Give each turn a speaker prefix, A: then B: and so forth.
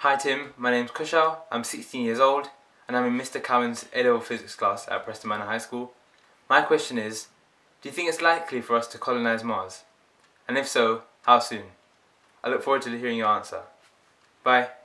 A: Hi Tim, my name's Kushal, I'm 16 years old and I'm in Mr. Cowan's A-level physics class at Preston Manor High School. My question is, do you think it's likely for us to colonise Mars? And if so, how soon? I look forward to hearing your answer. Bye.